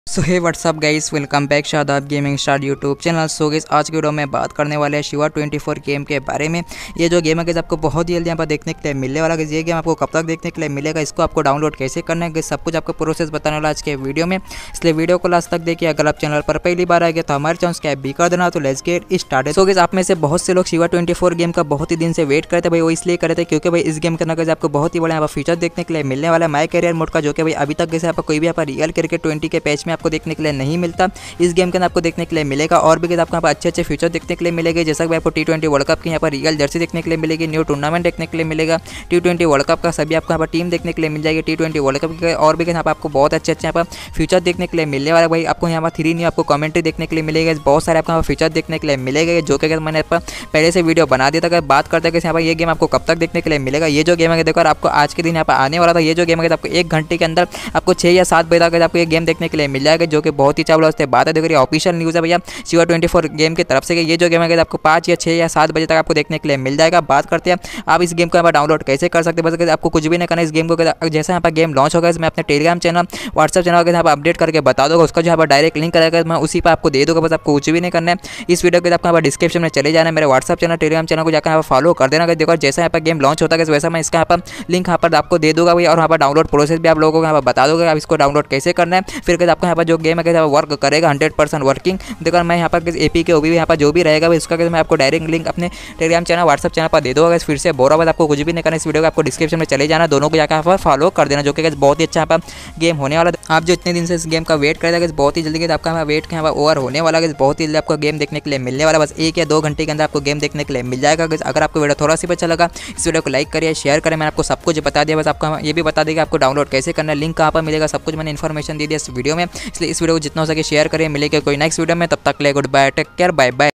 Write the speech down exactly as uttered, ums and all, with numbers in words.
सो hey WhatsApp guys, welcome back Shadab gaming star YouTube channel. So guys, आज की video में बात करने वाले हैं शिवा ट्वेंटी फोर गेम के बारे में। ये जो गेम है गाइस आपको बहुत ही जल्दी यहाँ पर देखने के लिए मिलने वाला है। ये गेम आपको कब तक देखने के लिए मिलेगा, इसको आपको डाउनलोड कैसे करना है, सब कुछ आपको प्रोसेस बताने वाला आज के वीडियो में, इसलिए वीडियो को लास्ट तक देखिए। अगर आप चैनल पर पहली बार आएंगे तो हमारे चैनल को भी कर देना। तो let's get started. So guys, आप में से बहुत से लोग शिवा ट्वेंटी फोर गेम का बहुत ही दिन से वेट करते भाई, वो इसलिए करे थे क्योंकि भाई इस गेम के अंदर आपको बहुत ही बड़ा यहाँ पर फीचर देखने के लिए मिलने वाला है माई कैरियर मोड का, जो कि भाई अभी तक जैसे आपको कोई भी यहाँ पर रियल क्रिकेट ट्वेंटी के पैच में आपको देखने के लिए नहीं मिलता। इस गेम के अंदर आपको देखने के लिए मिलेगा और भी आपको यहाँ पर अच्छे अच्छे फीचर देखने के लिए मिलेंगे, जैसा कि आपको टी ट्वेंटी वर्ल्ड कप की यहाँ पर रियल जर्सी देखने के लिए मिलेगी, न्यू टूर्नामेंट देखने के लिए मिलेगा, टी ट्वेंटी वर्ल्ड कप का सभी आपको यहाँ पर टीम देखने के लिए मिल जाएगी, टी ट्वेंटी वर्ल्ड कप के और भी यहाँ पर आपको बहुत अच्छे अच्छे यहाँ पर फीचर देखने के लिए मिलने वाला है। भाई आपको यहाँ पर थ्री न्यू आपको कमेंट्री देखने के लिए मिलेगा, बहुत सारे आपको यहाँ पर फीचर देखने के लिए मिलेगा, जो कि मैंने पहले से वीडियो बना दिया था। अगर बात करते हैं कि यहाँ पर ये गेम आपको कब तक देखने के लिए मिलेगा, ये जो गेम है देखो आपको आज के दिन यहाँ पर आने वाला था। ये जो गेम है आपको एक घंटे के अंदर आपको छः या सात बजे तक आपको ये गेम देखने के लिए मिल जाएगा, जो कि बहुत ही चावल उससे बात है। देखो ये ऑफिशियल न्यूज़ है भैया शिवा ट्वेंटी फोर गेम की तरफ से। ये जो गेम है आपको पाँच या छः या सात बजे तक आपको देखने के लिए मिल जाएगा। बात करते हैं आप इस गेम को यहाँ पर डाउनलोड कैसे कर सकते हैं। बस आपको कुछ भी नहीं करना, इस गेम को जैसे यहाँ पर गेम लॉन्च होगा मैं अपने टेलीग्राम चैनल व्हाट्सअप चैनल के यहाँ पर अपडेट करके बता दूंगा, उसका जो यहाँ पर डायरेक्ट लिंक करेगा मैं उसी पर आपको दे दूँगा। बस आपको कुछ भी नहीं करना है। इस वीडियो के आपको यहाँ पर डिस्क्रिप्शन में चले जाना है, मेरे व्हाट्सअप चैनल टेलीग्राम चैनल को जाकर यहाँ पर फॉलो कर देना। देखो जैसा यहाँ पर गेम लॉन्च होता है वैसा मैं इसका यहाँ पर लिंक यहाँ पर आपको दे दूँगा भैया, और यहाँ पर डाउनलोड प्रोसेस भी आप लोगों को यहाँ पर बता दूँगा आप इसको डाउनलोड कैसे करना है। फिर आपको यहाँ पर जो गेम है वर्क करेगा हंड्रेड परसेंट वर्किंग। देखो मैं यहाँ पर एपी के ओबी यहाँ पर जो भी रहेगा इसका मैं आपको डायरेक्ट लिंक अपने टेलीग्राम चैनल व्हाट्सअप चैनल पर दे दूँगा। फिर से बोरा बात आपको कुछ भी नहीं करना, इस वीडियो को आपको डिस्क्रिप्शन में चले जाना, दोनों को जाकर यहाँ पर फॉलो कर देना, जो कि बहुत ही अच्छा यहाँ पर गेम होने वाला है। आप जो इतने दिन से इस गेम का वेट कर रहे थे बहुत ही जल्दी आपका यहाँ वेट यहाँ पर ओवर होने वाला है, बहुत ही जल्दी आपको गेम देखने के लिए मिलने वाला। बस एक या दो घंटे के अंदर आपको गेम देखने के लिए मिल जाएगा। अगर आपको वीडियो थोड़ा सा भी अच्छा लगा इस वीडियो को लाइक करिए, शेयर करें। मैंने आपको सब कुछ बता दिया, बस आपको ये भी बता देगा आपको डाउनलोड कैसे करना है, लिंक कहाँ पर मिलेगा, सब कुछ मैंने इन्फॉर्मेशन दे दिया इस वीडियो में। इसलिए इस वीडियो को जितना हो सके शेयर करें। मिलेगा कोई नेक्स्ट वीडियो में, तब तक ले good bye, take care, bye bye.